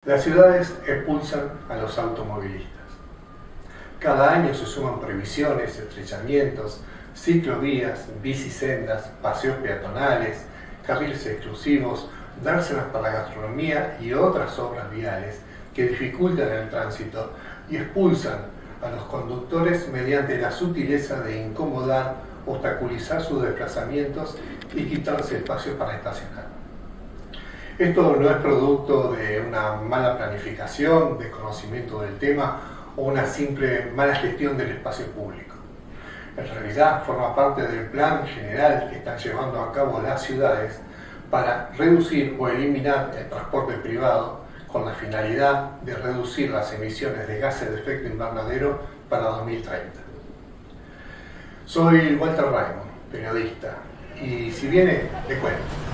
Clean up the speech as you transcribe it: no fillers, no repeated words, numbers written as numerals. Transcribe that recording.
Las ciudades expulsan a los automovilistas. Cada año se suman prohibiciones, estrechamientos, ciclovías, bicisendas, paseos peatonales, carriles exclusivos, dársenas para la gastronomía y otras obras viales que dificultan el tránsito y expulsan a los conductores mediante la sutileza de incomodar, obstaculizar sus desplazamientos y quitarse espacio para estacionar. Esto no es producto de una mala planificación, desconocimiento del tema o una simple mala gestión del espacio público. En realidad forma parte del plan general que están llevando a cabo las ciudades para reducir o eliminar el transporte privado con la finalidad de reducir las emisiones de gases de efecto invernadero para 2030. Soy Walter Raymond, periodista, y si viene, le cuento.